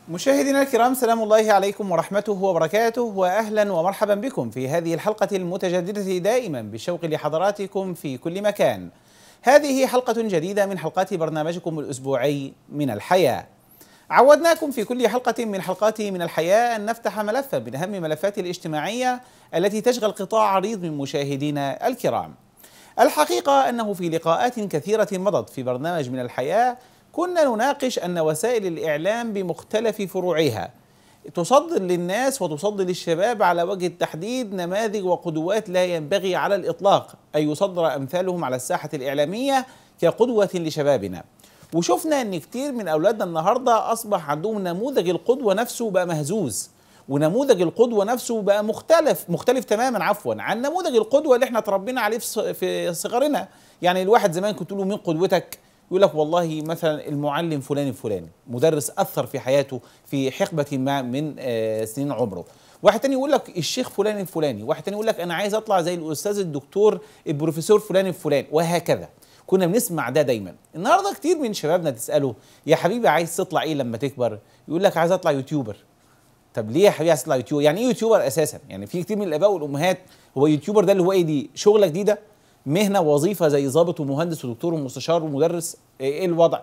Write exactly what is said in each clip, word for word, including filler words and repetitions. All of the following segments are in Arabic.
مشاهدينا الكرام، سلام الله عليكم ورحمته وبركاته، واهلا ومرحبا بكم في هذه الحلقة المتجددة دائما بالشوق لحضراتكم في كل مكان. هذه حلقة جديدة من حلقات برنامجكم الأسبوعي من الحياة. عودناكم في كل حلقة من حلقات من الحياة أن نفتح ملفا من أهم ملفات الاجتماعية التي تشغل قطاع عريض من مشاهدينا الكرام. الحقيقة أنه في لقاءات كثيرة مضت في برنامج من الحياة كنا نناقش أن وسائل الإعلام بمختلف فروعها تصدر للناس وتصدر للشباب على وجه التحديد نماذج وقدوات لا ينبغي على الإطلاق أن يصدر أمثالهم على الساحة الإعلامية كقدوة لشبابنا. وشفنا أن كتير من أولادنا النهاردة أصبح عندهم نموذج القدوة نفسه بقى مهزوز، ونموذج القدوة نفسه بقى مختلف مختلف تماما عفوا عن نموذج القدوة اللي احنا تربينا عليه في صغرنا. يعني الواحد زمان كنت له مين قدوتك؟ يقول لك والله مثلا المعلم فلان الفلاني، مدرس اثر في حياته في حقبه ما من آه سنين عمره. واحد تاني يقول لك الشيخ فلان الفلاني، واحد تاني يقول لك انا عايز اطلع زي الاستاذ الدكتور البروفيسور فلان الفلاني، وهكذا. كنا بنسمع ده دايما. النهارده كتير من شبابنا تساله يا حبيبي عايز تطلع ايه لما تكبر؟ يقول لك عايز اطلع يوتيوبر. طب ليه يا حبيبي عايز تطلع يوتيوبر؟ يعني ايه يوتيوبر اساسا؟ يعني في كتير من الاباء والامهات هو يوتيوبر ده اللي هو ايه؟ دي شغله جديده؟ مهنه وظيفه زي ضابط ومهندس ودكتور ومستشار ومدرس؟ ايه الوضع؟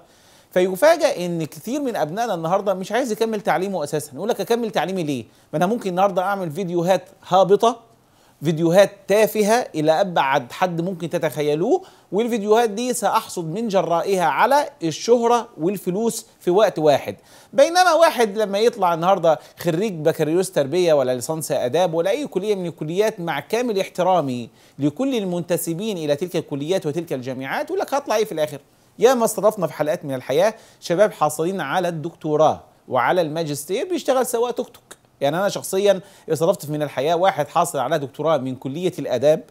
فيفاجئ ان كثير من ابنائنا النهارده مش عايز يكمل تعليمه اساسا. يقول لك اكمل تعليمي ليه؟ ما انا ممكن النهارده اعمل فيديوهات هابطه، فيديوهات تافهه الى ابعد حد ممكن تتخيلوه، والفيديوهات دي ساحصد من جرائها على الشهره والفلوس في وقت واحد. بينما واحد لما يطلع النهارده خريج بكالوريوس تربيه ولا ليسانس اداب ولا اي كليه من الكليات، مع كامل احترامي لكل المنتسبين الى تلك الكليات وتلك الجامعات، يقول لك هطلع ايه في الاخر؟ يا ما استضفنا في حلقات من الحياه شباب حاصلين على الدكتوراه وعلى الماجستير بيشتغل سواق توك توك. يعني انا شخصيا استضفت في من الحياه واحد حاصل على دكتوراه من كليه الاداب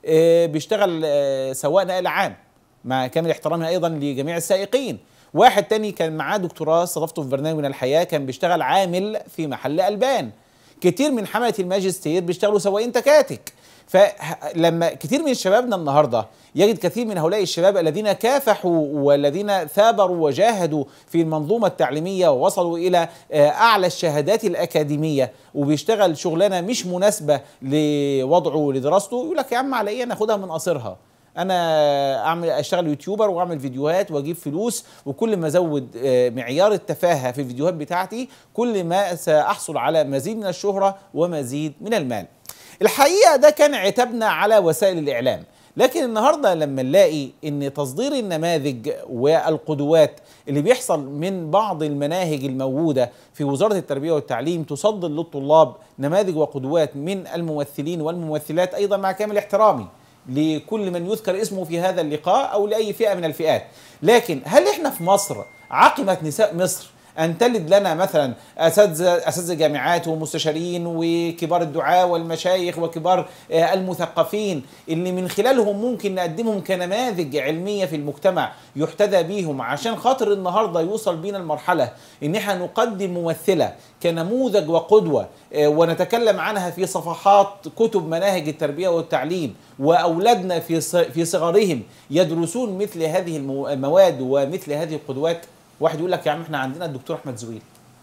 بيشتغل سواق نقل عام، مع كامل احترامي ايضا لجميع السائقين. واحد تاني كان معاه دكتوراه استضفته في برنامج من الحياه كان بيشتغل عامل في محل البان. كتير من حمله الماجستير بيشتغلوا سواقين تكاتك. فلما كتير من شبابنا النهارده يجد كثير من هؤلاء الشباب الذين كافحوا والذين ثابروا وجاهدوا في المنظومه التعليميه ووصلوا الى اعلى الشهادات الاكاديميه وبيشتغل شغلانه مش مناسبه لوضعه لدراسته، يقول لك يا عم على ايه؟ انا اخدها من قصرها. انا اعمل اشتغل يوتيوبر واعمل فيديوهات واجيب فلوس، وكل ما ازود معيار التفاهه في الفيديوهات بتاعتي كل ما ساحصل على مزيد من الشهره ومزيد من المال. الحقيقه ده كان عتابنا على وسائل الاعلام، لكن النهارده لما نلاقي ان تصدير النماذج والقدوات اللي بيحصل من بعض المناهج الموجوده في وزاره التربيه والتعليم تصدر للطلاب نماذج وقدوات من الممثلين والممثلات، ايضا مع كامل احترامي لكل من يذكر اسمه في هذا اللقاء او لاي فئه من الفئات، لكن هل احنا في مصر عقمت نساء مصر أن تلد لنا مثلا أساتذة أساتذة جامعات ومستشارين وكبار الدعاة والمشايخ وكبار المثقفين اللي من خلالهم ممكن نقدمهم كنماذج علمية في المجتمع يحتذى بيهم، عشان خاطر النهارده يوصل بينا المرحلة إن احنا نقدم ممثلة كنموذج وقدوة ونتكلم عنها في صفحات كتب مناهج التربية والتعليم، وأولادنا في في صغرهم يدرسون مثل هذه المواد ومثل هذه القدوات. واحد يقول لك يا عم احنا عندنا الدكتور احمد زويل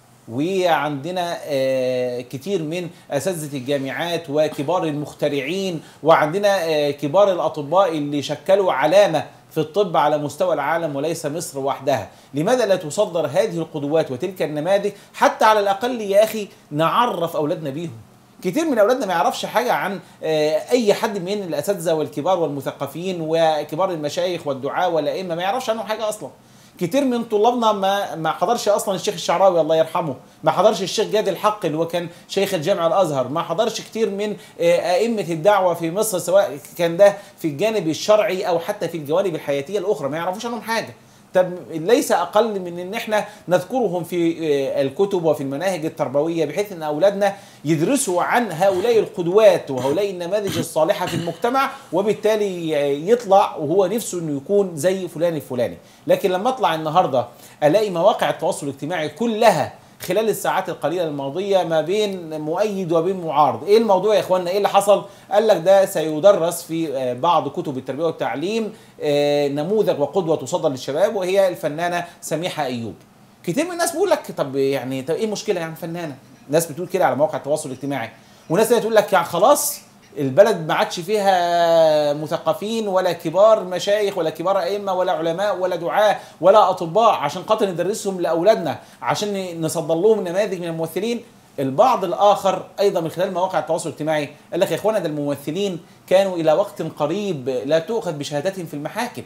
وعندنا آه كتير من اساتذه الجامعات وكبار المخترعين، وعندنا آه كبار الاطباء اللي شكلوا علامه في الطب على مستوى العالم وليس مصر وحدها. لماذا لا تصدر هذه القدوات وتلك النماذج حتى على الاقل يا اخي نعرف اولادنا بيهم؟ كتير من اولادنا ما يعرفش حاجه عن اي حد من الاساتذه والكبار والمثقفين وكبار المشايخ والدعاة والائمه، ما يعرفش عنهم حاجه اصلا. كتير من طلابنا ما ما حضرش اصلا الشيخ الشعراوي الله يرحمه، ما حضرش الشيخ جاد الحق اللي هو كان شيخ الجامع الازهر، ما حضرش كتير من ائمه الدعوه في مصر سواء كان ده في الجانب الشرعي او حتى في الجوانب الحياتيه الاخرى، ما يعرفوش عنهم حاجه. طب ليس اقل من ان احنا نذكرهم في الكتب وفي المناهج التربويه بحيث ان اولادنا يدرسوا عن هؤلاء القدوات وهؤلاء النماذج الصالحه في المجتمع، وبالتالي يطلع وهو نفسه انه يكون زي فلان الفلاني. لكن لما اطلع النهارده الاقي مواقع التواصل الاجتماعي كلها خلال الساعات القليله الماضيه ما بين مؤيد وبين معارض. ايه الموضوع يا اخوانا؟ ايه اللي حصل؟ قال لك ده سيدرس في بعض كتب التربيه والتعليم نموذج وقدوه تصدر للشباب، وهي الفنانه سميحه ايوب. كتير من الناس بيقول لك طب يعني طب ايه المشكله يعني فنانه؟ ناس بتقول كده على مواقع التواصل الاجتماعي، وناس تانية تقول لك يعني خلاص البلد ما عادش فيها مثقفين ولا كبار مشايخ ولا كبار ائمه ولا علماء ولا دعاة ولا اطباء عشان خاطر ندرسهم لاولادنا عشان نصدر لهم نماذج من الممثلين. البعض الاخر ايضا من خلال مواقع التواصل الاجتماعي قال لك يا اخوانا ده الممثلين كانوا الى وقت قريب لا تؤخذ بشهادتهم في المحاكم،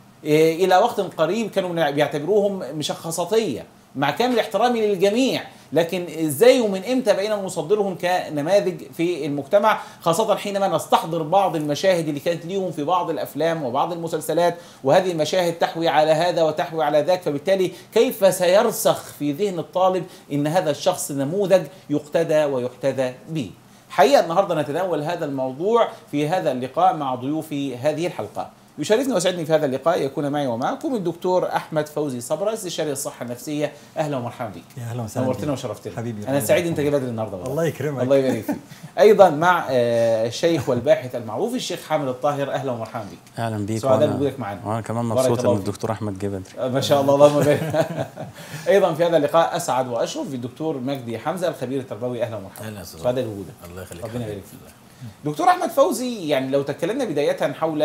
الى وقت قريب كانوا بيعتبروهم مشخصاتيه مع كامل احترامي للجميع، لكن ازاي ومن امتى بقينا نصدرهم كنماذج في المجتمع، خاصه حينما نستحضر بعض المشاهد اللي كانت ليهم في بعض الافلام وبعض المسلسلات، وهذه المشاهد تحوي على هذا وتحوي على ذاك، فبالتالي كيف سيرسخ في ذهن الطالب ان هذا الشخص نموذج يقتدى ويحتذى به. حقيقه النهارده نتناول هذا الموضوع في هذا اللقاء مع ضيوفي هذه الحلقه. يشرفني ويسعدني في هذا اللقاء يكون معي ومعكم الدكتور احمد فوزي صبرا، استشاري الصحه النفسيه. اهلا ومرحبا بك. يا اهلا وسهلا، نورتنا وشرفتنا حبيبي. انا سعيد انت جاي بدري النهارده. الله يكرمك. الله يبارك فيك. ايضا مع الشيخ والباحث المعروف الشيخ حامد الطاهر. اهلا ومرحبا بك. اهلا بيك. سعداء بوجودك معنا. وانا كمان مبسوط ان الدكتور احمد جه بدري. ما شاء الله اللهم بارك. ايضا في هذا اللقاء اسعد واشرف بالدكتور مجدي حمزه الخبير التربوي. اهلا ومرحبا. اهلا سعداء بوجودك. الله يخليك. ربنا يبارك فيك. دكتور احمد فوزي، يعني لو تكلمنا بدايه حول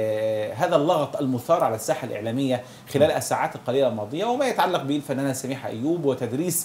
آه هذا اللغط المثار على الساحه الاعلاميه خلال الساعات القليله الماضيه وما يتعلق به الفنانه سميحه ايوب وتدريس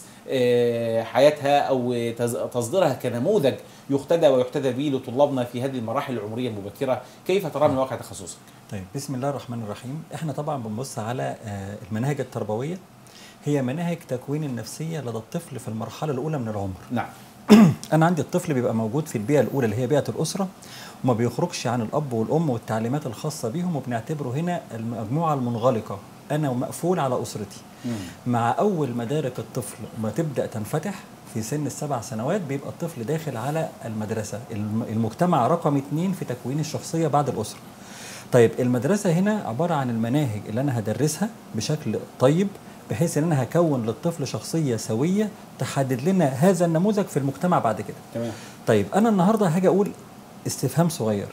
آه حياتها او تصديرها كنموذج يقتدى ويحتذى به لطلابنا في هذه المراحل العمريه المبكره، كيف ترى من واقع تخصصك؟ طيب بسم الله الرحمن الرحيم. احنا طبعا بنبص على آه المناهج التربويه، هي مناهج تكوين النفسيه لدى الطفل في المرحله الاولى من العمر. نعم. أنا عندي الطفل بيبقى موجود في البيئة الأولى اللي هي بيئة الأسرة، وما بيخرجش عن الأب والأم والتعليمات الخاصة بيهم، وبنعتبره هنا المجموعة المنغلقة، أنا ومقفول على أسرتي. مم. مع أول مدارك الطفل ما تبدأ تنفتح في سن السبع سنوات بيبقى الطفل داخل على المدرسة، المجتمع رقم اتنين في تكوين الشخصية بعد الأسرة. طيب المدرسة هنا عبارة عن المناهج اللي أنا هدرسها بشكل طيب بحيث ان انا هكون للطفل شخصيه سويه تحدد لنا هذا النموذج في المجتمع بعد كده. تمام. طيب انا النهارده هاجي اقول استفهام صغير،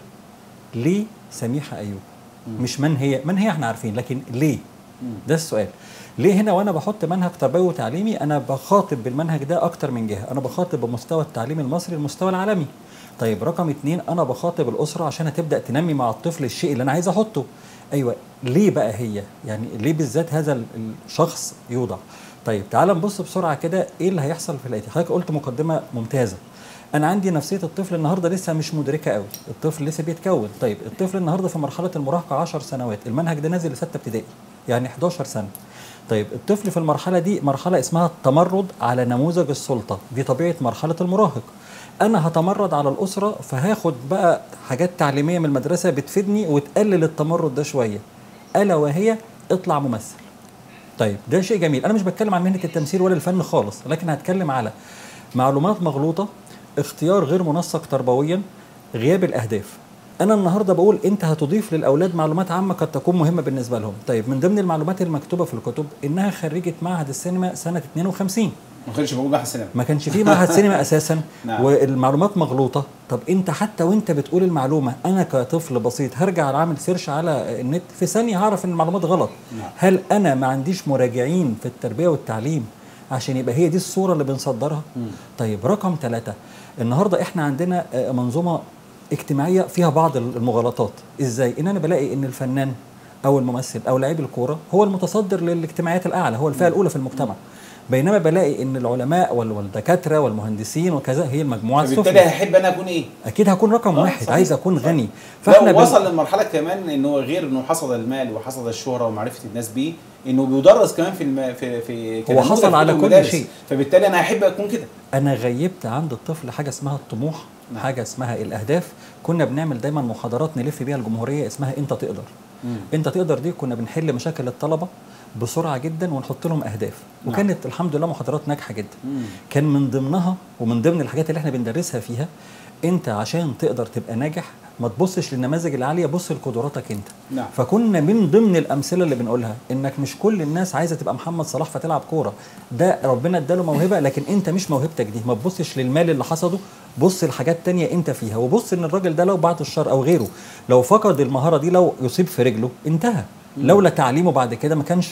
ليه سميحه ايوب؟ مم. مش من هي، من هي احنا عارفين، لكن ليه؟ مم. ده السؤال. ليه هنا وانا بحط منهج تربوي وتعليمي انا بخاطب بالمنهج ده اكتر من جهه، انا بخاطب بمستوى التعليم المصري المستوى العالمي. طيب رقم اتنين انا بخاطب الاسره عشان هتبدا تنمي مع الطفل الشيء اللي انا عايز احطه. ايوه ليه بقى هي؟ يعني ليه بالذات هذا الشخص يوضع؟ طيب تعال نبص بسرعه كده ايه اللي هيحصل في الاتي. حضرتك قلت مقدمه ممتازه. انا عندي نفسيه الطفل النهارده لسه مش مدركه قوي، الطفل لسه بيتكون. طيب الطفل النهارده في مرحله المراهقه عشر سنوات، المنهج ده نازل لسته ابتدائي يعني احداشر سنه. طيب الطفل في المرحله دي مرحله اسمها التمرد على نموذج السلطه، دي طبيعه مرحله المراهق. انا هتمرد على الاسره فهاخد بقى حاجات تعليميه من المدرسه بتفيدني وتقلل التمرد ده شويه، الا وهي اطلع ممثل. طيب ده شيء جميل، انا مش بتكلم عن مهنه التمثيل ولا الفن خالص، لكن هتكلم على معلومات مغلوطه، اختيار غير منسق تربويا، غياب الاهداف. انا النهارده بقول انت هتضيف للاولاد معلومات عامه قد تكون مهمه بالنسبه لهم. طيب من ضمن المعلومات المكتوبه في الكتب انها خريجه معهد السينما سنه اتنين وخمسين. ما كانش موجود معهد سينما، ما كانش فيه معهد سينما اساسا. نعم. والمعلومات مغلوطه. طب انت حتى وانت بتقول المعلومه انا كطفل بسيط هرجع اعمل سيرش على النت في ثانيه هعرف ان المعلومات غلط. نعم. هل انا ما عنديش مراجعين في التربيه والتعليم عشان يبقى هي دي الصوره اللي بنصدرها؟ مم. طيب رقم ثلاثة، النهارده احنا عندنا منظومه اجتماعيه فيها بعض المغالطات. ازاي؟ ان انا بلاقي ان الفنان او الممثل او لاعب الكوره هو المتصدر للاجتماعيات الاعلى، هو الفئه الاولى في المجتمع، بينما بلاقي ان العلماء والدكاتره والمهندسين وكذا هي المجموعه السفلى. فبالتالي هحب انا اكون ايه؟ اكيد هكون رقم آه واحد. صحيح. عايز اكون صحيح. غني. فاحنا وصل للمرحله كمان انه غير انه حصد المال وحصد الشهره ومعرفه الناس بيه، انه بيدرس كمان في الم... في في هو حصل على كل شيء. فبالتالي انا هحب اكون كده. انا غيبت عند الطفل حاجه اسمها الطموح. نعم. حاجه اسمها الاهداف. كنا بنعمل دايما محاضرات نلف بيها الجمهوريه اسمها انت تقدر. مم. انت تقدر دي كنا بنحل مشاكل الطلبه بسرعه جدا ونحط لهم اهداف. نعم. وكانت الحمد لله محاضرات ناجحه جدا. مم. كان من ضمنها ومن ضمن الحاجات اللي احنا بندرسها فيها، انت عشان تقدر تبقى ناجح ما تبصش للنماذج العاليه، بص لقدراتك انت. نعم. فكنا من ضمن الامثله اللي بنقولها انك مش كل الناس عايزه تبقى محمد صلاح فتلعب كوره، ده ربنا اداله موهبه لكن انت مش موهبتك دي. ما تبصش للمال اللي حصده، بص لحاجات تانية انت فيها، وبص ان الراجل ده لو بعد الشر او غيره لو فقد المهاره دي، لو يصيب في رجله انتهى. مم. لولا تعليمه بعد كده ما كانش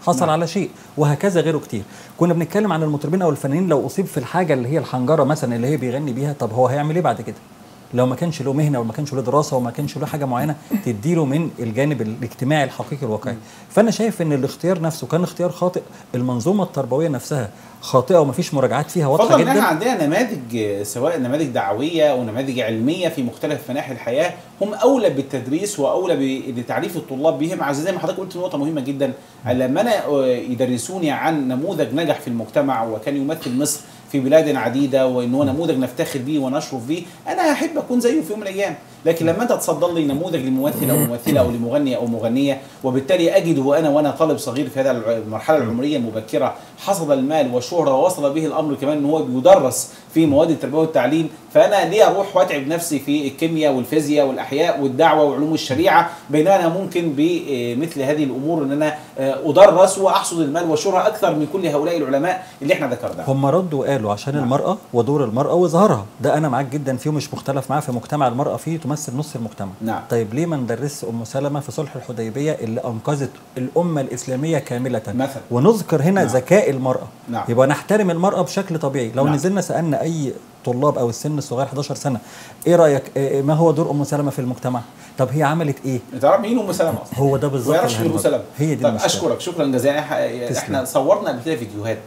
حصل نعم. على شيء، وهكذا غيره كتير. كنا بنتكلم عن المطربين او الفنانين، لو اصيب في الحاجه اللي هي الحنجره مثلا اللي هي بيغني بيها، طب هو هيعمل ايه بعد كده؟ لو ما كانش له مهنه وما كانش له دراسه وما كانش له حاجه معينه تديله من الجانب الاجتماعي الحقيقي الواقعي. فانا شايف ان الاختيار نفسه كان اختيار خاطئ، المنظومه التربويه نفسها خاطئه ومفيش مراجعات فيها واضحه جدا. احنا عندنا نماذج، سواء نماذج دعويه او نماذج علميه في مختلف مناحي الحياه، هم اولى بالتدريس واولى بتعريف الطلاب بهم. زي ما حضرتك قلت نقطه مهمه جدا، لما انا يدرسوني عن نموذج نجح في المجتمع وكان يمثل مصر في بلاد عديده، وان هو نموذج نفتخر به ونشرف به، انا هحب اكون زيه في يوم من الايام. لكن لما انت تصدر لي نموذج لممثل او ممثله او لمغني او مغنيه، وبالتالي اجد وانا وانا طالب صغير في هذا المرحله العمريه المبكره حصد المال والشهره ووصل به الامر كمان ان هو بيدرس في مواد التربيه والتعليم، فانا ليه اروح واتعب نفسي في الكيمياء والفيزياء والاحياء والدعوه وعلوم الشريعه، بينما انا ممكن بمثل هذه الامور ان انا ادرس واحصد المال والشهره اكثر من كل هؤلاء العلماء اللي احنا ذكرناهم. هم ردوا وقالوا عشان نعم. المراه ودور المراه واظهارها، ده انا معاك جدا فيه ومش مختلف معاه، في مجتمع المراه فيه تمثل نص المجتمع. نعم. طيب ليه ما ندرس ام سلمة في صلح الحديبيه اللي انقذت الامه الاسلاميه كامله مثلا، ونذكر هنا نعم. ذكاء المراه. نعم. يبقى نحترم المراه بشكل طبيعي. لو نعم. نزلنا سالنا اي طلاب او السن الصغير احد عشر سنه، ايه رايك إيه ما هو دور ام سلمة في المجتمع؟ طب هي عملت ايه؟ تعرف مين ام سلمة اصلا؟ هو ده بالظبط. ما يعرفش ام سلمة. هي دي. طب اشكرك شكرا جزيلا. احنا صورنا قبل كده فيديوهات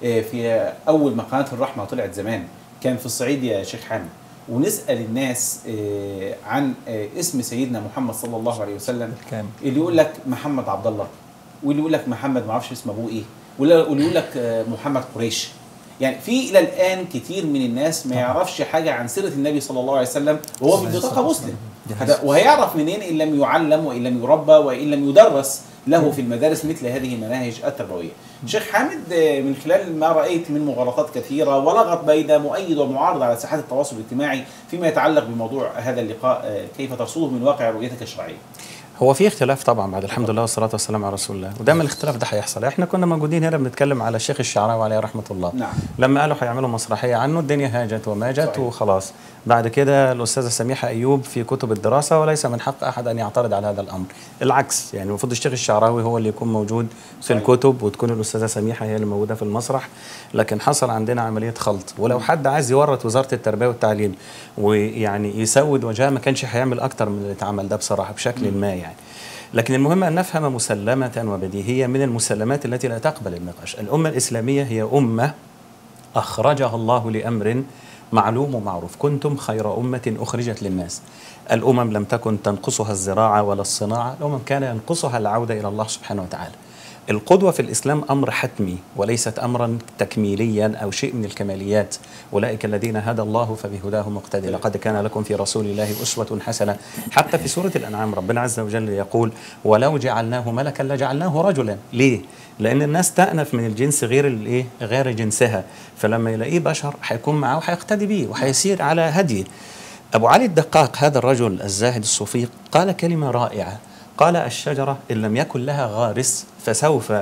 في اول ما قناه الرحمه طلعت زمان، كان في الصعيد يا شيخ حامد، ونسال الناس عن اسم سيدنا محمد صلى الله عليه وسلم، اللي يقول لك محمد عبد الله، واللي يقول لك محمد ما اعرفش اسم ابوه ايه، واللي يقول لك محمد قريش. يعني في الى الان كتير من الناس ما يعرفش حاجه عن سيره النبي صلى الله عليه وسلم، وهو في بطاقه مسلم. وهيعرف منين ان لم يعلم وان لم يربى وان لم يدرس له في المدارس مثل هذه المناهج التربويه. شيخ حامد، من خلال ما رايت من مغالطات كثيره ولغط بين مؤيد ومعارض على ساحات التواصل الاجتماعي فيما يتعلق بموضوع هذا اللقاء، كيف ترصده من واقع رؤيتك الشرعيه؟ هو في اختلاف طبعا بعد الحمد لله والصلاه والسلام على رسول الله، ودايما الاختلاف ده هيحصل. احنا كنا موجودين هنا بنتكلم على الشيخ الشعراوي عليه رحمه الله. نعم. لما قالوا هيعملوا مسرحيه عنه الدنيا هاجت وماجت وخلاص. بعد كده الاستاذه سميحه ايوب في كتب الدراسه، وليس من حق احد ان يعترض على هذا الامر، العكس يعني المفروض الشيخ الشعراوي هو اللي يكون موجود في صحيح. الكتب، وتكون الاستاذه سميحه هي اللي موجوده في المسرح. لكن حصل عندنا عمليه خلط، ولو حد عايز يورط وزاره التربيه والتعليم ويعني يسود وجهها ما كانش هيعمل اكتر من اللي اتعمل ده بصراحه بشكل ما يعني. لكن المهم أن نفهم مسلمة وبديهية من المسلمات التي لا تقبل النقاش. الأمة الإسلامية هي أمة أخرجها الله لأمر معلوم ومعروف، كنتم خير أمة أخرجت للناس. الأمم لم تكن تنقصها الزراعة ولا الصناعة، الأمم كان ينقصها العودة إلى الله سبحانه وتعالى. القدوة في الإسلام أمر حتمي وليست أمرا تكميليا أو شيء من الكماليات. أولئك الذين هدى الله فبهداه مقتدي، لقد كان لكم في رسول الله أسوة حسنة. حتى في سورة الأنعام ربنا عز وجل يقول ولو جعلناه ملكا لجعلناه رجلا. ليه؟ لأن الناس تأنف من الجنس غير الإيه؟ غير جنسها، فلما يلاقيه بشر هيكون معه وهيقتدي بيه وهيسير على هديه. أبو علي الدقاق هذا الرجل الزاهد الصوفي قال كلمة رائعة، قال الشجرة إن لم يكن لها غارس فسوف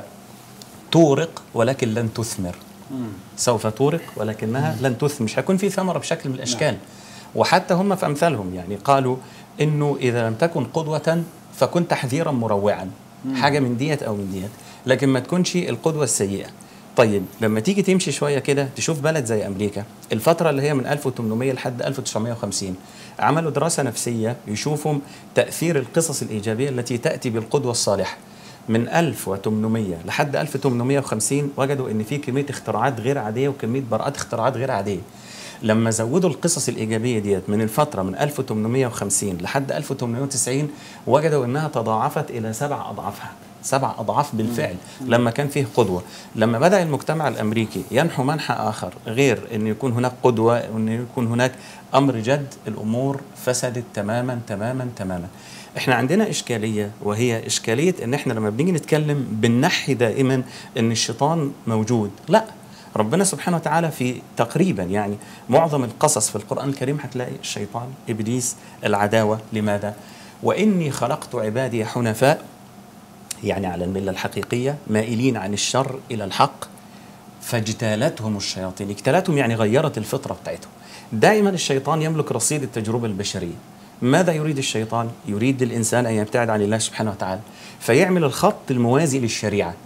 تورق ولكن لن تثمر. سوف تورق ولكنها لن تثمر، مش هيكون في ثمرة بشكل من الأشكال. وحتى هم في أمثالهم يعني قالوا إنه إذا لم تكن قدوة فكن تحذيرا مروعا، حاجة من ديت أو من ديت، لكن ما تكونش القدوة السيئة. طيب لما تيجي تمشي شوية كده تشوف بلد زي أمريكا، الفترة اللي هي من ألف وثمانمائة لحد ألف وتسعمائة وخمسين عملوا دراسة نفسية يشوفوا تأثير القصص الإيجابية التي تأتي بالقدوة الصالحة. من ألف وثمانمائة لحد ألف وثمانمائة وخمسين وجدوا إن في كمية اختراعات غير عادية وكمية براءات اختراعات غير عادية. لما زودوا القصص الإيجابية ديت من الفترة من ألف وثمانمائة وخمسين لحد ألف وثمانمائة وتسعين وجدوا إنها تضاعفت إلى سبع أضعافها، سبع أضعاف بالفعل لما كان فيه قدوة. لما بدأ المجتمع الأمريكي ينحو منحى آخر غير أن يكون هناك قدوة وأن يكون هناك أمر جد، الأمور فسدت تماما تماما تماما. احنا عندنا إشكالية، وهي إشكالية أن احنا لما بنيجي نتكلم بنحي دائما أن الشيطان موجود. لا، ربنا سبحانه وتعالى في تقريبا يعني معظم القصص في القرآن الكريم هتلاقي الشيطان إبليس العداوة. لماذا؟ وإني خلقت عبادي حنفاء، يعني على الملة الحقيقية، مائلين عن الشر إلى الحق، فاجتالتهم الشياطين. اجتالتهم يعني غيرت الفطرة بتاعتهم. دائما الشيطان يملك رصيد التجربة البشرية. ماذا يريد الشيطان؟ يريد الإنسان أن يبتعد عن الله سبحانه وتعالى، فيعمل الخط الموازي للشريعة.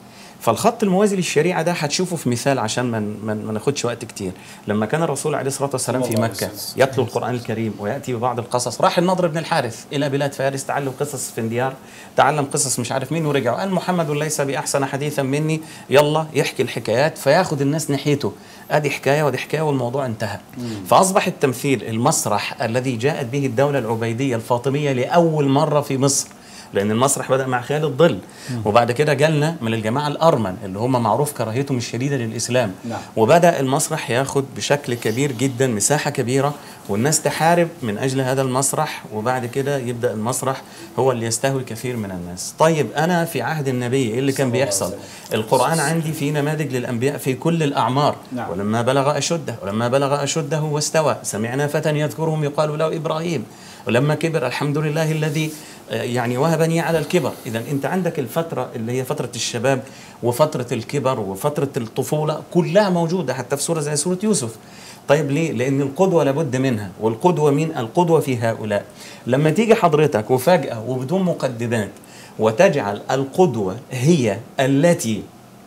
فالخط الموازي للشريعه ده هتشوفه في مثال عشان ما من ما ناخدش وقت كتير. لما كان الرسول عليه الصلاه والسلام في مكه يتلو القران الكريم وياتي ببعض القصص، راح النضر بن الحارث الى بلاد فارس تعلم قصص فنديار، تعلم قصص مش عارف مين، ورجع قال محمد ليس باحسن حديثا مني، يلا يحكي الحكايات فياخد الناس ناحيته، ادي حكايه ودي حكايه والموضوع انتهى. مم. فاصبح التمثيل المسرح الذي جاءت به الدوله العبيديه الفاطميه لاول مره في مصر، لأن المسرح بدأ مع خالد ظل، وبعد كده جالنا من الجماعة الأرمن اللي هم معروف كراهيتهم الشديدة للإسلام. نعم. وبدأ المسرح ياخد بشكل كبير جدا مساحة كبيرة، والناس تحارب من أجل هذا المسرح، وبعد كده يبدأ المسرح هو اللي يستهوي كثير من الناس. طيب أنا في عهد النبي إيه اللي كان بيحصل؟ القرآن عندي فيه نماذج للأنبياء في كل الأعمار. نعم. ولما بلغ أشده ولما بلغ أشده واستوى سمعنا فتى يذكرهم يقال له إبراهيم، ولما كبر الحمد لله الذي يعني وهبني على الكبر. إذا أنت عندك الفترة اللي هي فترة الشباب وفترة الكبر وفترة الطفولة كلها موجودة حتى في سورة زي سورة يوسف. طيب ليه؟ لأن القدوة لابد منها، والقدوة مين؟ القدوة في هؤلاء. لما تيجي حضرتك وفجأة وبدون مقدمات وتجعل القدوة هي التي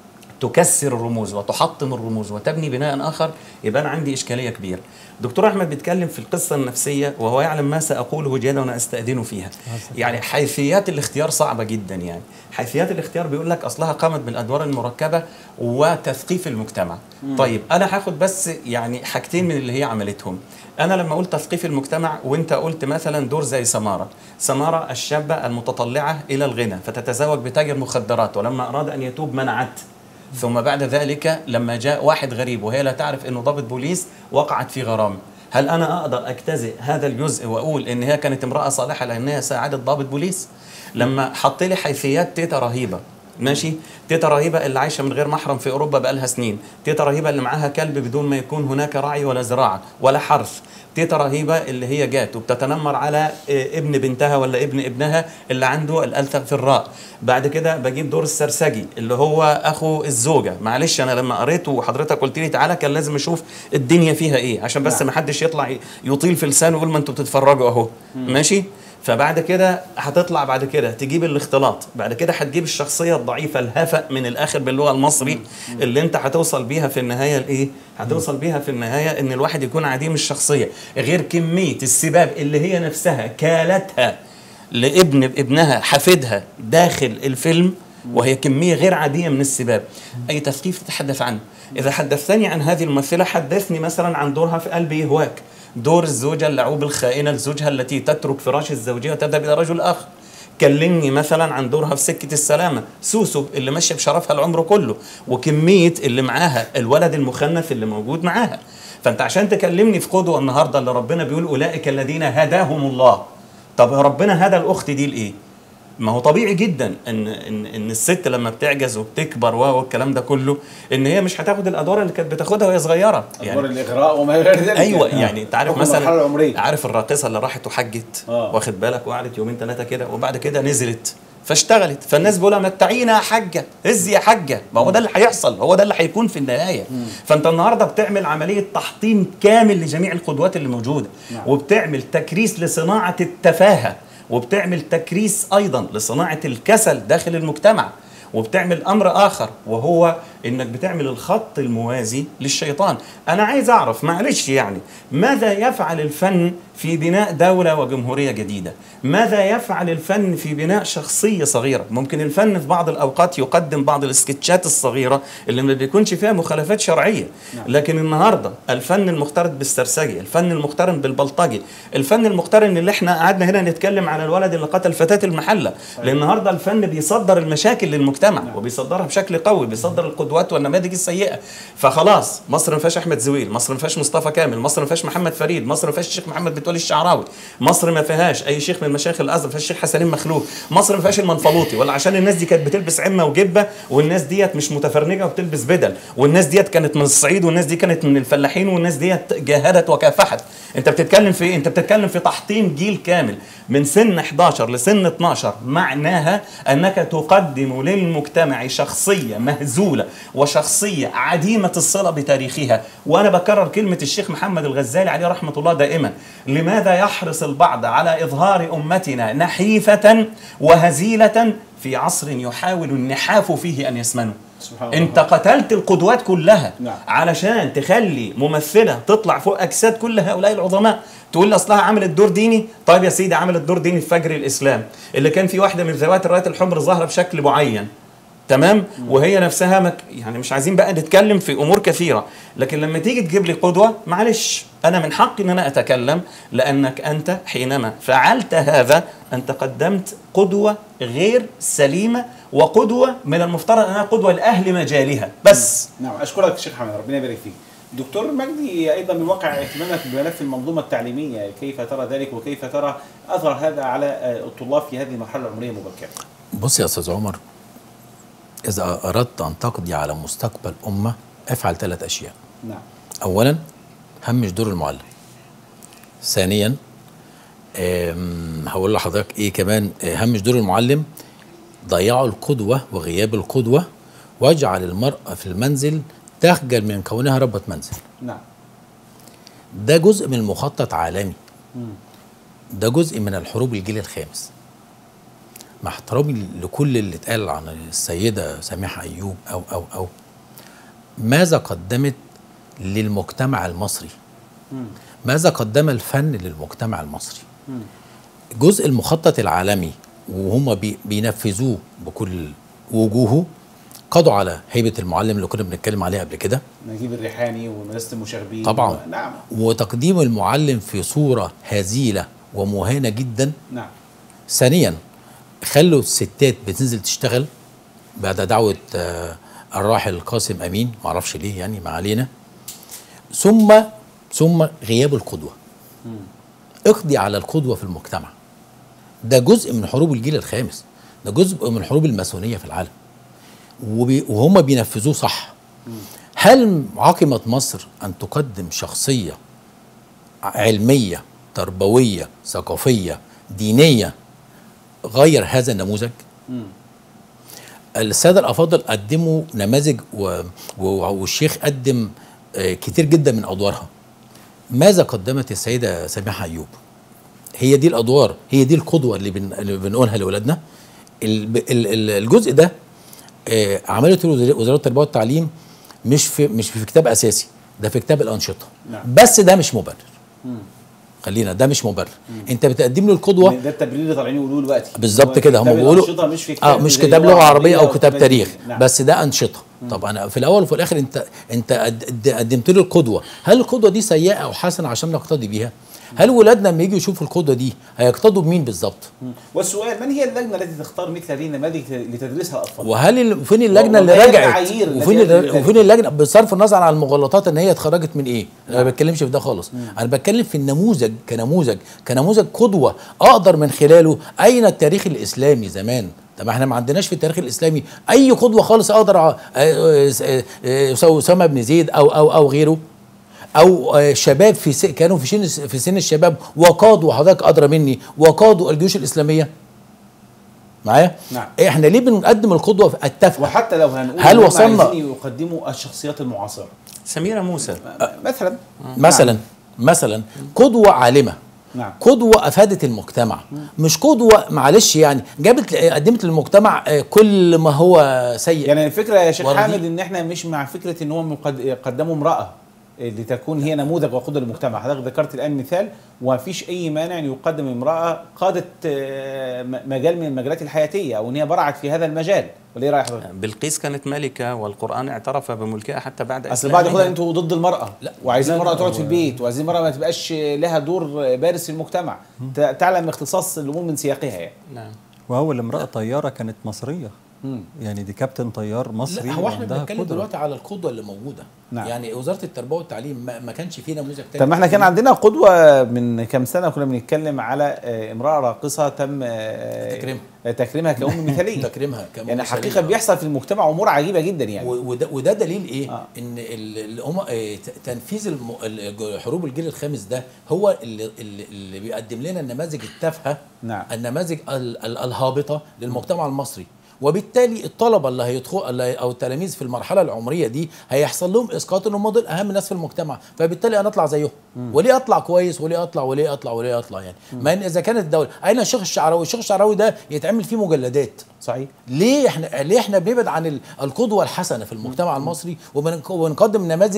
تكسر الرموز وتحطم الرموز وتبني بناء آخر، يبقى أنا عندي إشكالية كبيرة. دكتور أحمد بيتكلم في القصة النفسية وهو يعلم ما سأقوله جيدا وأنا أستأذنه فيها. يعني حيثيات الاختيار صعبة جدا. يعني حيثيات الاختيار بيقول لك أصلها قامت بالأدوار المركبة وتثقيف المجتمع. مم. طيب أنا هاخد بس يعني حاجتين من اللي هي عملتهم. أنا لما قلت تثقيف المجتمع وأنت قلت مثلا دور زي سمارة، سمارة الشابة المتطلعة إلى الغنى فتتزوج بتاجر مخدرات، ولما أراد أن يتوب منعت، ثم بعد ذلك لما جاء واحد غريب وهي لا تعرف انه ضابط بوليس وقعت في غرام. هل انا اقدر اجتزئ هذا الجزء واقول ان هي كانت امراه صالحه لانها ساعدت ضابط بوليس؟ لما حط لي حيثيات تيتا رهيبه، ماشي، تيتا رهيبه اللي عايشه من غير محرم في اوروبا بقالها سنين، تيتا رهيبه اللي معاها كلب بدون ما يكون هناك رعي ولا زراعه ولا حرث، تيتا رهيبه اللي هي جات وبتتنمر على ابن بنتها ولا ابن ابنها اللي عنده الالثغ في الراء. بعد كده بجيب دور السرسجي اللي هو اخو الزوجه. معلش انا لما قريته وحضرتك قلت لي تعالى كان لازم اشوف الدنيا فيها ايه عشان بس ما حدش يطلع يطيل في لسانه ويقول ما انتوا بتتفرجوا اهو، ماشي. فبعد كده هتطلع بعد كده تجيب الاختلاط، بعد كده هتجيب الشخصيه الضعيفه الهفأ من الاخر باللغه المصري اللي انت هتوصل بيها في النهايه لايه؟ هتوصل بيها في النهايه ان الواحد يكون عديم الشخصيه، غير كميه السباب اللي هي نفسها كالتها لابن ابنها حفيدها داخل الفيلم، وهي كميه غير عاديه من السباب. اي تثقيف تتحدث عنه. اذا حدثتني عن هذه الممثله حدثني مثلا عن دورها في قلبي يهواك، دور الزوجة اللعوب الخائنة لزوجها التي تترك فراش الزوجية وتذهب إلى رجل آخر. كلمني مثلا عن دورها في سكة السلامة، سوسو اللي ماشية بشرفها العمر كله، وكمية اللي معاها الولد المخنث اللي موجود معاها. فأنت عشان تكلمني في قدوة النهاردة اللي ربنا بيقول أولئك الذين هداهم الله، طب ربنا هدى الأخت دي لإيه؟ ما هو طبيعي جدا ان ان ان الست لما بتعجز وبتكبر والكلام ده كله ان هي مش هتاخد الادوار اللي كانت بتاخدها وهي صغيره، يعني ادوار الاغراء وما غير ذلك. ايوه يعني انت عارف مثلا عارف الراقصه اللي راحت وحجت آه. واخد بالك وقعدت يومين ثلاثه كده وبعد كده نزلت فاشتغلت، فالناس بيقولوا متعينا يا حاجه، هز يا حاجه، ما هو ده اللي هيحصل، هو ده اللي هيكون في النهايه. مم. فانت النهارده بتعمل عمليه تحطيم كامل لجميع القدوات اللي موجوده. نعم. وبتعمل تكريس لصناعه التفاهه، وبتعمل تكريس أيضا لصناعة الكسل داخل المجتمع، وبتعمل أمر آخر وهو إنك بتعمل الخط الموازي للشيطان. أنا عايز أعرف معلش يعني ماذا يفعل الفن في بناء دولة وجمهورية جديدة؟ ماذا يفعل الفن في بناء شخصية صغيرة؟ ممكن الفن في بعض الأوقات يقدم بعض السكتشات الصغيرة اللي ما بيكونش فيها مخالفات شرعية، لكن النهاردة الفن المقترن بالسرسجي، الفن المقترن بالبلطجي، الفن المقترن اللي احنا قعدنا هنا نتكلم على الولد اللي قتل فتاة المحلة، لأن النهاردة الفن بيصدر المشاكل للمجتمع وبيصدرها بشكل قوي، بيصدر القدوات والنماذج السيئة. فخلاص مصر ما فيهاش أحمد زويل، مصر ما فيهاش مصطفى كامل، مصر ما فيهاش محمد فريد، مصر ما فيهاش الشيخ محمد بتولي الشعراوي، مصر ما فيهاش اي شيخ من مشايخ الازهر، ما فيهاش الشيخ حسنين مخلوق، مصر ما فيهاش المنفلوطي، ولا عشان الناس دي كانت بتلبس عمه وجبه، والناس ديت مش متفرنجه وبتلبس بدل، والناس ديت كانت من الصعيد، والناس دي كانت من الفلاحين، والناس ديت جاهدت وكافحت. انت بتتكلم في ايه؟ انت بتتكلم في تحطيم جيل كامل من سن احداشر لسن اتناشر، معناها انك تقدم للمجتمع شخصيه مهزوله وشخصيه عديمه الصله بتاريخها. وانا بكرر كلمه الشيخ محمد الغزالي عليه رحمه الله دائما: لماذا يحرص البعض على إظهار أمتنا نحيفة وهزيلة في عصر يحاول النحاف فيه أن يسمنوا؟ سبحان الله. انت قتلت القدوات كلها. نعم. علشان تخلي ممثله تطلع فوق اجساد كل هؤلاء العظماء، تقول لي اصلها عملت دور ديني. طيب يا سيدي، عملت دور ديني في فجر الاسلام اللي كان في واحده من ذوات الرايات الحمر ظاهره بشكل معين، تمام، وهي نفسها مك يعني مش عايزين بقى نتكلم في امور كثيره، لكن لما تيجي تجيب لي قدوه، معلش انا من حقي ان انا اتكلم، لانك انت حينما فعلت هذا انت قدمت قدوه غير سليمه، وقدوه من المفترض انها قدوه لاهل مجالها بس. نعم، اشكرك شيخ حمد، ربنا يبارك فيك. دكتور مجدي، ايضا من واقع اهتمامك بملف المنظومه التعليميه، كيف ترى ذلك وكيف ترى اثر هذا على الطلاب في هذه المرحله العمريه المبكره؟ بص يا استاذ عمر، إذا أردت أن تقضي على مستقبل أمة افعل ثلاث أشياء. نعم. أولا، همش دور المعلم. ثانيا، هقول لحضرتك إيه كمان، همش دور المعلم، ضيعوا القدوة وغياب القدوة، واجعل المرأة في المنزل تخجل من كونها ربة منزل. نعم. ده جزء من مخطط عالمي. مم. ده جزء من الحروب الجيل الخامس. مع احترامي لكل اللي اتقال عن السيدة سميحة أيوب أو أو أو ماذا قدمت للمجتمع المصري؟ مم. ماذا قدم الفن للمجتمع المصري؟ مم. جزء المخطط العالمي وهم بي بينفذوه بكل وجوهه، قضوا على هيبة المعلم اللي كنا بنتكلم عليها قبل كده، نجيب الريحاني ومدرسة المشاغبين طبعا و... نعم. وتقديم المعلم في صورة هزيلة ومهانة جدا. نعم. ثانيا، خلوا الستات بتنزل تشتغل بعد دعوة آه الراحل قاسم أمين، معرفش ليه يعني، ما علينا. ثم ثم غياب القدوة. مم. اقضي على القدوة في المجتمع. ده جزء من حروب الجيل الخامس، ده جزء من حروب الماسونية في العالم، وبي وهم بينفذوه صح. مم. هل عقمت مصر أن تقدم شخصية علمية تربوية ثقافية دينية غير هذا النموذج؟ مم. السادة الأفاضل قدموا نماذج و... و... والشيخ قدم آه كتير جدا من أدوارها. ماذا قدمت السيدة سميحة أيوب؟ هي دي الأدوار، هي دي القدوة اللي, بن... اللي بنقولها لأولادنا. ال... ال... الجزء ده آه عملته وزارة التربية والتعليم مش في مش في كتاب أساسي، ده في كتاب الأنشطة. نعم. بس ده مش مبرر. مم. خلينا، ده مش مبرر. انت بتقدم له القدوه، ده التبرير اللي طالعين يقولوه دلوقتي بالظبط كده. هم بيقولوا مش في كتاب اه مش كتاب لغه عربيه او كتاب تاريخ. نعم. بس ده انشطه. مم. طب انا في الاول وفي الاخر انت انت قدمت له القدوه، هل القدوه دي سيئه او حسنه عشان نقتدي بيها؟ هل ولادنا لما يجوا يشوفوا القدوه دي هيقتدوا بمين بالظبط؟ والسؤال، من هي اللجنه التي تختار مثل هذه النماذج لتدريسها الاطفال؟ وهل فين اللجنه اللي رجعت؟ وفين وفين اللجنه بصرف النظر عن المغالطات ان هي اتخرجت من ايه؟ انا ما بتكلمش في ده خالص. مم. انا بتكلم في النموذج كنموذج كنموذج قدوه اقدر من خلاله. اين التاريخ الاسلامي زمان؟ طب احنا ما عندناش في التاريخ الاسلامي اي قدوه خالص اقدر اسامه بن زيد او او او غيره، او شباب في س... كانوا في سن في سن الشباب وقادوا، حضرتك ادرى مني، وقادوا الجيوش الاسلاميه معايا. نعم. احنا ليه بنقدم القدوه التافهه؟ وحتى لو هنقول هل وصلنا يقدموا الشخصيات المعاصره، سميرة موسى مثلا مثلا نعم. مثلا قدوه عالمه. نعم. قدوه افادت المجتمع. مم. مش قدوه معلش يعني جابت قدمت للمجتمع كل ما هو سيء. يعني الفكره يا شيخ حامد ان احنا مش مع فكره ان هم قدموا امراه لتكون هي نموذج وقدوه للمجتمع. حضرتك ذكرت الان مثال، وما فيش اي مانع ان يقدم امراه قادت مجال من المجالات الحياتيه او ان هي برعت في هذا المجال، ولا ايه راي حضرتك؟ بلقيس كانت ملكه والقران اعترف بملكها حتى بعد اصل بعد كده انتوا ضد المراه، لا وعايزين المراه تقعد في البيت، وعايزين المراه ما تبقاش لها دور بارز في المجتمع، تعلم اختصاص الامور من سياقها يعني. نعم. واول امراه طياره كانت مصريه. مم. يعني دي كابتن طيار مصري. لا هو احنا بنتكلم دلوقتي على القدوه اللي موجوده. نعم. يعني وزاره التربيه والتعليم ما, ما كانش فيه نموذج تاني. طب ما احنا كان عندنا قدوه من كام سنه كنا بنتكلم على امراه راقصه تم تكريمها تكريمها كأم مثاليه. تكريمها كأم يعني حقيقه بيحصل في المجتمع امور عجيبه جدا يعني. وده, وده دليل ايه؟ آه. ان الأم... تنفيذ الم... حروب الجيل الخامس ده هو اللي, اللي بيقدم لنا النماذج التافهه. نعم. النماذج ال... ال... الهابطه للمجتمع المصري. وبالتالي الطلبه اللي هيدخلوا اللي او التلاميذ في المرحله العمريه دي هيحصل لهم اسقاط، ان هم دول اهم ناس في المجتمع، فبالتالي انا اطلع زيهم. وليه اطلع كويس وليه اطلع وليه اطلع وليه اطلع يعني؟ ما إن اذا كانت الدوله اين الشيخ الشعراوي؟ الشيخ الشعراوي ده يتعمل فيه مجلدات. صحيح. ليه احنا ليه احنا بنبعد عن القدوه الحسنه في المجتمع المصري وبنقدم نماذج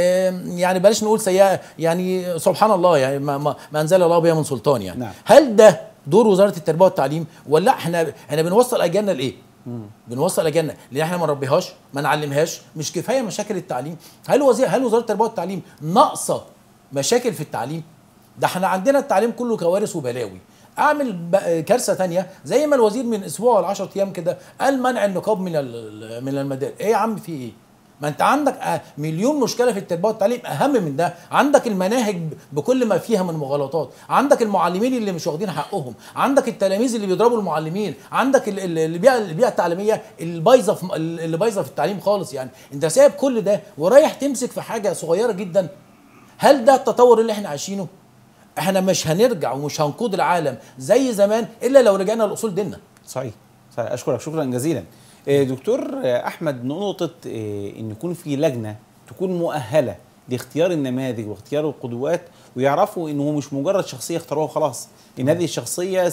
يعني بلاش نقول سيئه، يعني سبحان الله يعني ما, ما, ما انزل الله بها من سلطان يعني. نعم. هل ده دور وزاره التربيه والتعليم ولا احنا احنا بنوصل اجيالنا لايه؟ مم. بنوصل اجيالنا لان احنا ما نربيهاش ما نعلمهاش؟ مش كفايه مشاكل التعليم؟ هل وزير هل وزاره التربيه والتعليم ناقصه مشاكل في التعليم؟ ده احنا عندنا التعليم كله كوارث وبلاوي. اعمل كارثه ثانيه زي ما الوزير من اسبوع ولا عشرة ايام كده قال منع النقاب من من المدارس. ايه يا عم في ايه؟ ما انت عندك مليون مشكله في التربيه والتعليم. اهم من ده عندك المناهج بكل ما فيها من مغالطات، عندك المعلمين اللي مش واخدين حقهم، عندك التلاميذ اللي بيضربوا المعلمين، عندك البيئه البيئه التعليميه اللي بايظه في اللي بايظه في التعليم خالص. يعني انت سايب كل ده ورايح تمسك في حاجه صغيره جدا. هل ده التطور اللي احنا عايشينه؟ احنا مش هنرجع ومش هنقود العالم زي زمان الا لو رجعنا لاصول ديننا. صحيح. صحيح. اشكرك شكرا جزيلا. دكتور احمد، نقطه ان يكون في لجنه تكون مؤهله لاختيار النماذج واختيار القدوات، ويعرفوا انه مش مجرد شخصيه اختاروها وخلاص، ان هذه الشخصيه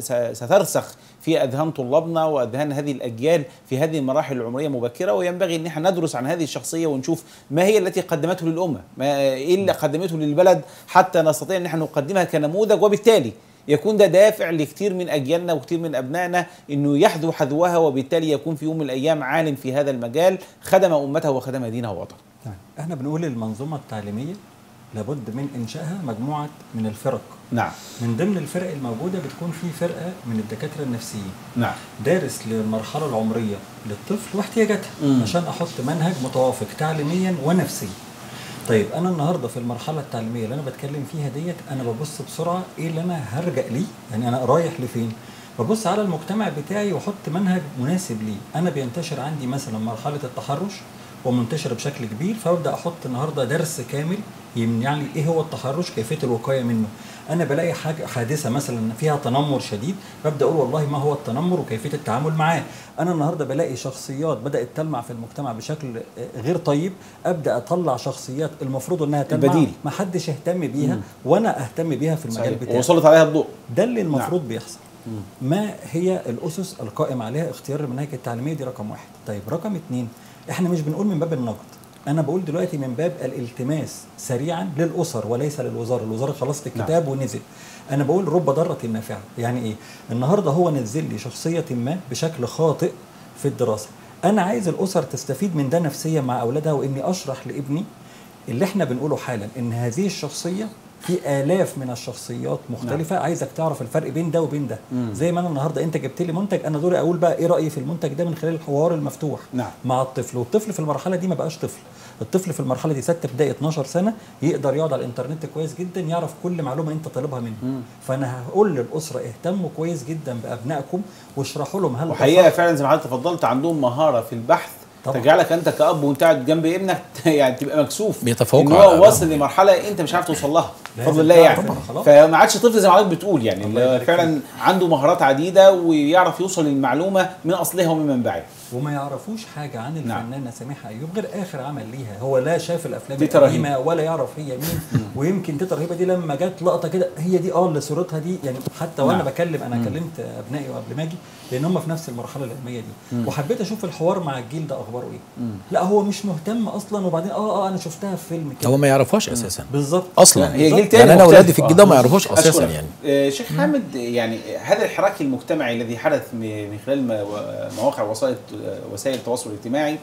سترسخ في اذهان طلابنا واذهان هذه الاجيال في هذه المراحل العمريه المبكره، وينبغي ان احنا ندرس عن هذه الشخصيه ونشوف ما هي التي قدمته للامه، ما ايه اللي قدمته للبلد حتى نستطيع ان احنا نقدمها كنموذج، وبالتالي يكون ده دافع لكثير من اجيالنا وكثير من ابنائنا انه يحذو حذوها، وبالتالي يكون في يوم من الايام عالم في هذا المجال خدم امته وخدم دينه ووطنه. احنا بنقول المنظومه التعليميه لابد من انشائها مجموعه من الفرق. نعم. من ضمن الفرق الموجوده بتكون في فرقه من الدكاتره النفسيين. نعم. دارس للمرحله العمريه للطفل واحتياجاتها عشان احط منهج متوافق تعليميا ونفسيا. طيب انا النهارده في المرحله التعليميه اللي انا بتكلم فيها ديت انا ببص بسرعه ايه اللي انا هرجع ليه، يعني انا رايح لفين؟ ببص على المجتمع بتاعي واحط منهج مناسب ليه. انا بينتشر عندي مثلا مرحله التحرش ومنتشره بشكل كبير، فابدا احط النهارده درس كامل يعني ايه هو التحرش، كيفيه الوقايه منه. انا بلاقي حاجه حادثه مثلا فيها تنمر شديد، ببدا اقول والله ما هو التنمر وكيفيه التعامل معاه. انا النهارده بلاقي شخصيات بدات تلمع في المجتمع بشكل غير طيب، ابدا اطلع شخصيات المفروض انها تلمع البديل. ما حدش يهتم بيها مم. وانا اهتم بيها في المجال بتاعي ووصلت عليها الضوء. ده اللي المفروض نعم. بيحصل. مم. ما هي الاسس القائمه عليها اختيار المناهج التعليميه؟ دي رقم واحد. طيب رقم اتنين، احنا مش بنقول من باب النقد، انا بقول دلوقتي من باب الالتماس سريعا للاسر وليس للوزاره. الوزاره خلصت الكتاب نعم. ونزل. انا بقول رب ضاره نافعه. يعني ايه؟ النهارده هو نزل لي شخصيه ما بشكل خاطئ في الدراسه، انا عايز الاسر تستفيد من ده نفسيا مع اولادها، واني اشرح لابني اللي احنا بنقوله حالا ان هذه الشخصيه في آلاف من الشخصيات مختلفة. نعم. عايزك تعرف الفرق بين ده وبين ده. مم. زي ما أنا النهاردة أنت جبت لي منتج، أنا دوري أقول بقى إيه رأيي في المنتج ده من خلال الحوار المفتوح. نعم. مع الطفل. والطفل في المرحلة دي ما بقاش طفل، الطفل في المرحلة دي ستة ابتدائي اتناشر سنة يقدر يقعد على الإنترنت كويس جدا، يعرف كل معلومة أنت طالبها منه. مم. فأنا هقول للأسرة اهتموا كويس جدا بأبنائكم واشرحوا لهم هل وحقيقة فعلا زي ما حضرتك تفضلت عندهم مهارة في البحث طبعا. تجعلك انت كأب وانت قاعد جنب ابنك يعني تبقى مكسوف بيتفوق ان هو واصل لمرحله انت مش عارف توصل لها بفضل الله يعني. فما عادش طفل زي ما حضرتك بتقول يعني فعلا عنده مهارات عديده ويعرف يوصل للمعلومه من اصلها ومن منبعها. وما يعرفوش حاجه عن الفنانه نعم. سميحه ايوب غير اخر عمل ليها، هو لا شاف الافلام القديمه ولا يعرف هي مين. ويمكن تيتا رهيبه دي لما جت لقطه كده هي دي اه اللي صورتها دي يعني. حتى وانا نعم. بكلم انا مم. كلمت ابنائي وقبل ما اجي لان هم في نفس المرحله العلميه دي. مم. وحبيت اشوف الحوار مع الجيل ده اخباره ايه. مم. لا هو مش مهتم اصلا، وبعدين اه اه انا شفتها في فيلم كده. هو ما يعرفهاش اساسا بالظبط اصلا. هي جيل تاني يعني انا اولادي في الجيل ده ما يعرفوش اساسا يعني. آه شيخ حامد، يعني هذا الحراك المجتمعي الذي حدث من خلال مواقع وسائل وسائل التواصل الاجتماعي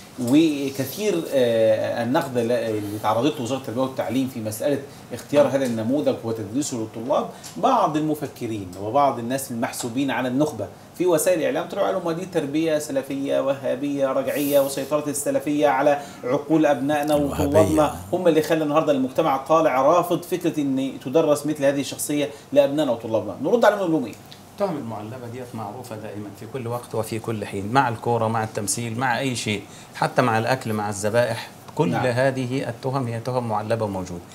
وكثير النقد اللي تعرضت له وزاره التربيه والتعليم في مساله اختيار هذا النموذج وتدريسه للطلاب، بعض المفكرين وبعض الناس المحسوبين على النخبه في وسائل الاعلام طلعوا لهم دي تربيه سلفيه وهابيه رجعيه وسيطره السلفيه على عقول ابنائنا وطلابنا هم اللي خلى النهارده المجتمع طالع رافض فكره ان تدرس مثل هذه الشخصيه لابنائنا وطلابنا. نرد عليهم نقول لهم ايه؟ التهم المعلبة ديت معروفة دائما في كل وقت وفي كل حين، مع الكورة مع التمثيل مع أي شيء، حتى مع الأكل مع الذبائح، كل نعم. هذه التهم هي تهم معلبة وموجودة.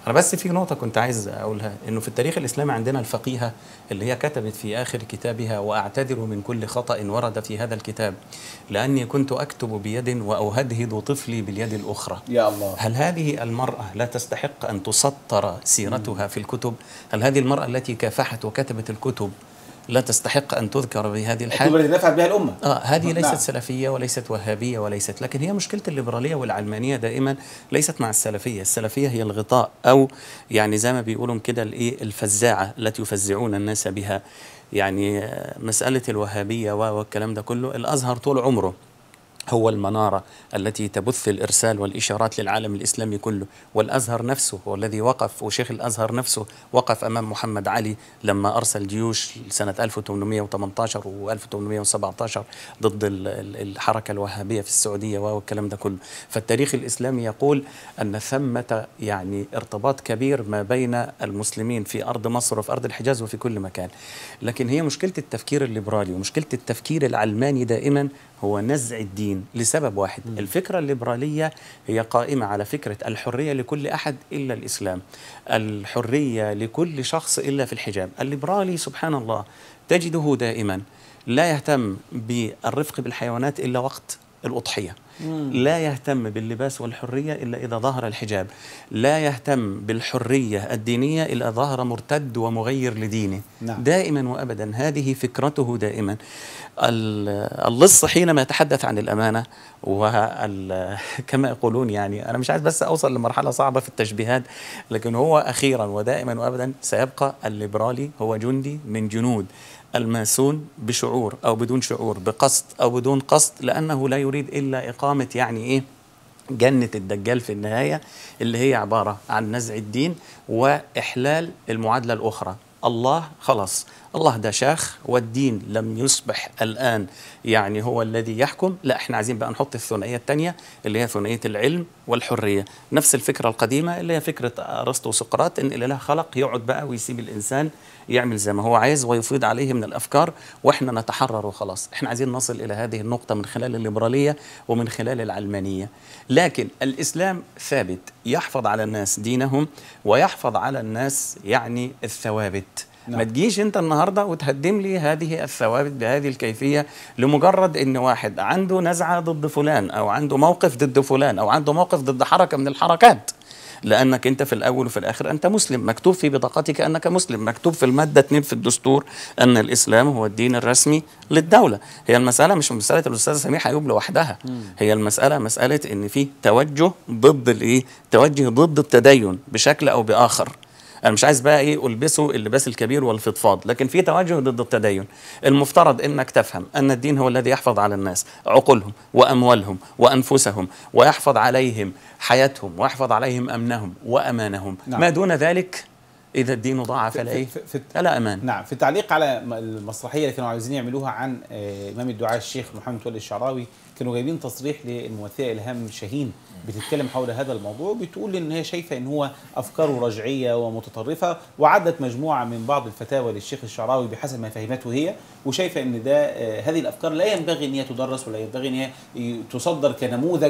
انا بس في نقطه كنت عايز اقولها، انه في التاريخ الاسلامي عندنا الفقيهه اللي هي كتبت في اخر كتابها: واعتذر من كل خطا ورد في هذا الكتاب لاني كنت اكتب بيد واهدهد طفلي باليد الاخرى. يا الله. هل هذه المراه لا تستحق ان تسطر سيرتها في الكتب؟ هل هذه المراه التي كافحت وكتبت الكتب لا تستحق أن تذكر بهذه الحال؟ التي دفعت بها الأمة. آه هذه ليست نعم. سلفية وليست وهابية وليست، لكن هي مشكلة الليبرالية والعلمانية دائما ليست مع السلفية. السلفية هي الغطاء، أو يعني زي ما بيقولوا كده الإيه الفزاعة التي يفزعون الناس بها. يعني مسألة الوهابية والكلام ده كله، الأزهر طول عمره هو المنارة التي تبث الإرسال والإشارات للعالم الإسلامي كله، والأزهر نفسه هو الذي وقف، وشيخ الأزهر نفسه وقف أمام محمد علي لما أرسل جيوش سنة ألف وثمانمئة وثمانية عشر و ألف وثمانمئة وسبعة عشر ضد الحركة الوهابية في السعودية والكلام ده كله. فالتاريخ الإسلامي يقول أن ثمة يعني ارتباط كبير ما بين المسلمين في أرض مصر وفي أرض الحجاز وفي كل مكان. لكن هي مشكلة التفكير الليبرالي ومشكلة التفكير العلماني دائما هو نزع الدين لسبب واحد. م. الفكرة الليبرالية هي قائمة على فكرة الحرية لكل أحد إلا الإسلام، الحرية لكل شخص إلا في الحجاب. الليبرالي سبحان الله تجده دائما لا يهتم بالرفق بالحيوانات إلا وقت الأضحية، مم. لا يهتم باللباس والحرية إلا إذا ظهر الحجاب، لا يهتم بالحرية الدينية إلا ظهر مرتد ومغير لدينه. نعم. دائما وأبدا هذه فكرته دائما. اللص حينما يتحدث عن الأمانة وكما يقولون، يعني أنا مش عايز بس أوصل لمرحلة صعبة في التشبيهات، لكن هو أخيرا ودائما وأبدا سيبقى الليبرالي هو جندي من جنود الماسون بشعور أو بدون شعور، بقصد أو بدون قصد، لأنه لا يريد إلا إقامة يعني إيه جنة الدجال في النهاية، اللي هي عبارة عن نزع الدين وإحلال المعادلة الأخرى. الله خلاص، الله ده شاخ والدين لم يصبح الآن يعني هو الذي يحكم، لا احنا عايزين بقى نحط الثنائية الثانية اللي هي ثنائية العلم والحرية. نفس الفكرة القديمة اللي هي فكرة أرسطو وسقراط، إن الإله خلق يقعد بقى ويسيب الإنسان يعمل زي ما هو عايز ويفيض عليه من الأفكار وإحنا نتحرر وخلاص. إحنا عايزين نصل إلى هذه النقطة من خلال الليبرالية ومن خلال العلمانية. لكن الإسلام ثابت، يحفظ على الناس دينهم ويحفظ على الناس يعني الثوابت. نعم. ما تجيش انت النهارده وتهدم لي هذه الثوابت بهذه الكيفيه لمجرد ان واحد عنده نزعه ضد فلان او عنده موقف ضد فلان او عنده موقف ضد حركه من الحركات، لانك انت في الاول وفي الاخر انت مسلم، مكتوب في بطاقتك انك مسلم، مكتوب في الماده اثنين في الدستور ان الاسلام هو الدين الرسمي للدوله. هي المساله مش مساله الاستاذه سميحه ايوب لوحدها، هي المساله مساله ان في توجه ضد الايه؟ توجه ضد التدين بشكل او باخر. أنا مش عايز بقى إيه ألبسه اللباس الكبير والفضفاض، لكن في توجه ضد التدين. المفترض إنك تفهم أن الدين هو الذي يحفظ على الناس عقولهم وأموالهم وأنفسهم، ويحفظ عليهم حياتهم ويحفظ عليهم أمنهم وأمانهم. نعم. ما دون ذلك إذا الدين ضاع فلا إيه؟ فلا أمان. نعم. في التعليق على المسرحية اللي كانوا عايزين يعملوها عن إمام الدعاء الشيخ محمد متولي الشعراوي، كانوا جايبين تصريح للممثلة إلهام شاهين بتتكلم حول هذا الموضوع، بتقول ان هي شايفه ان هو افكاره رجعيه ومتطرفه، وعدت مجموعه من بعض الفتاوى للشيخ الشعراوي بحسب ما فهمته هي، وشايفه ان ده هذه الافكار لا ينبغي ان هي تدرس ولا ينبغي ان هي تصدر كنموذج.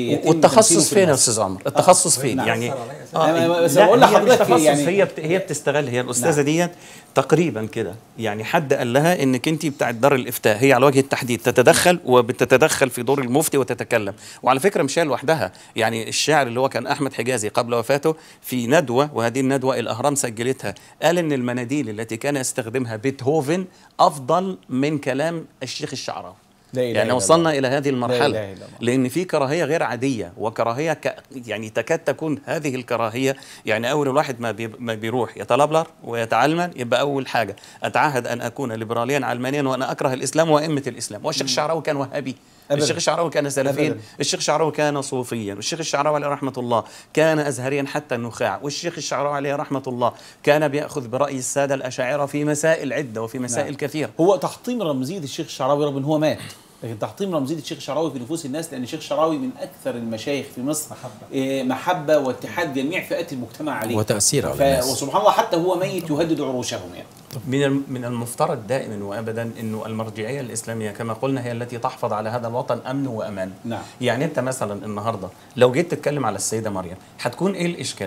والتخصص فين يا استاذ عمرو؟ التخصص فين؟ نعم. يعني آه بس بقول لحضرتك يعني هي هي بتستغل، هي الاستاذه نعم. ديت تقريبا كده يعني حد قال لها انك انت بتاعت دار الافتاء، هي على وجه التحديد تتدخل وبتتدخل في دور المفتي وتتكلم. وعلى فكره مش هي لوحدها، يعني الشاعر اللي هو كان احمد حجازي قبل وفاته في ندوه، وهذه الندوه الاهرام سجلتها، قال ان المناديل التي كان يستخدمها بيتهوفن افضل من كلام الشيخ الشعراوي. يعني وصلنا إلى هذه المرحلة لأن في كراهية غير عادية، وكراهية ك... يعني تكاد تكون هذه الكراهية يعني أول الواحد ما, بي... ما بيروح يتلبلر ويتعلمن يبقى أول حاجة أتعهد أن أكون ليبراليا علمانيا وأنا أكره الإسلام وأئمة الإسلام. والشيخ الشعراوي كان وهابي، الشيخ الشعراوي كان سلفيا، الشيخ الشعراوي كان صوفيا، والشيخ الشعراوي عليه رحمة الله كان أزهريا حتى النخاع، والشيخ الشعراوي عليه رحمة الله كان بيأخذ برأي السادة الأشاعرة في مسائل عدة وفي مسائل نعم. كثيرة. هو تحطيم رمزية الشيخ الشعراوي رغم أن هو مات، لكن تحطيم رمزية الشيخ الشعراوي في نفوس الناس، لأن الشيخ الشعراوي من أكثر المشايخ في مصر محبة, محبة واتحاد جميع فئات المجتمع عليه وتأثير على الناس، وسبحان الله حتى هو ميت يهدد عروشهم. يعني من من المفترض دائما وابدا انه المرجعيه الاسلاميه كما قلنا هي التي تحفظ على هذا الوطن امنه وامان. نعم. يعني انت مثلا النهارده لو جيت تتكلم على السيده مريم هتكون ايه الاشكاليه؟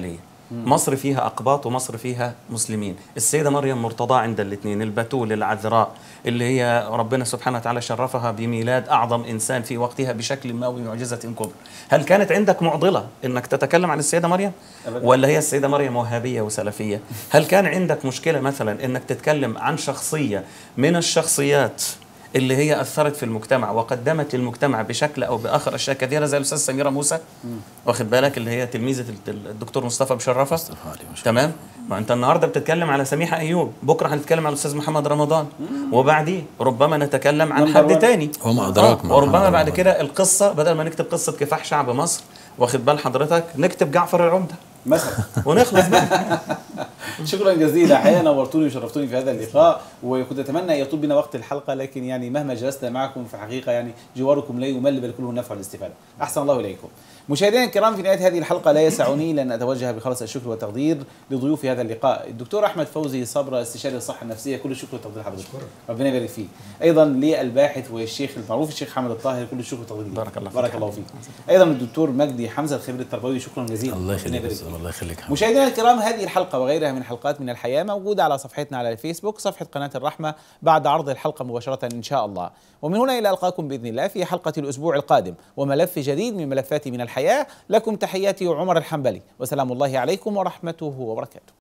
مصر فيها أقباط ومصر فيها مسلمين. السيدة مريم مرتضاة عند الاثنين، البتول العذراء اللي هي ربنا سبحانه وتعالى شرفها بميلاد أعظم إنسان في وقتها بشكل ما ومعجزة كبرى. هل كانت عندك معضلة إنك تتكلم عن السيدة مريم؟ أبداً. ولا هي السيدة مريم وهابية وسلفية؟ هل كان عندك مشكلة مثلا إنك تتكلم عن شخصية من الشخصيات اللي هي أثرت في المجتمع وقدمت للمجتمع بشكل أو بآخر أشياء كثيرة زي الأستاذ سميرة موسى؟ واخد بالك، اللي هي تلميذة الدكتور مصطفى مشرفة. تمام. ما أنت النهاردة بتتكلم على سميحة أيوب، بكرة هنتكلم على الأستاذ محمد رمضان، وبعديه ربما نتكلم عن حد تاني وما أدراك. آه. وربما بعد كده القصة بدل ما نكتب قصة كفاح شعب مصر، واخد بال حضرتك، نكتب جعفر العمدة مثلا ونخلص بقى. شكرا جزيلا، حقيقة نورتوني وشرفتوني في هذا اللقاء، وكنت اتمنى ان يطول بنا وقت الحلقه، لكن يعني مهما جلسنا معكم في حقيقه يعني جواركم لا يمل بل كله النفع والاستفاده. احسن الله اليكم. مشاهدينا الكرام، في نهايه هذه الحلقه لا يسعني لان اتوجه بخلص الشكر والتقدير لضيوف هذا اللقاء، الدكتور احمد فوزي صبرا استشاري الصحه النفسيه، كل الشكر والتقدير لحضرتك، ربنا يبارك فيك. ايضا للباحث والشيخ المعروف الشيخ حامد الطاهر، كل الشكر والتقدير. بارك الله فيك. بارك الله فيك. ايضا الدكتور مجدي حمزه الخبير التربوي، شكرا جزيلا. الله يخليك. الله يخليك. مشاهدينا الكرام، هذه الحلقه وغيرها من حلقات من الحياه موجوده على صفحتنا على الفيسبوك، صفحه قناه الرحمه، بعد عرض الحلقه مباشره ان شاء الله. ومن هنا الى القاكم باذن الله في حلقه الاسبوع القادم وملف جديد من ملفات من الحياه. لكم تحياتي عمر الحنبلي، وسلام الله عليكم ورحمته وبركاته.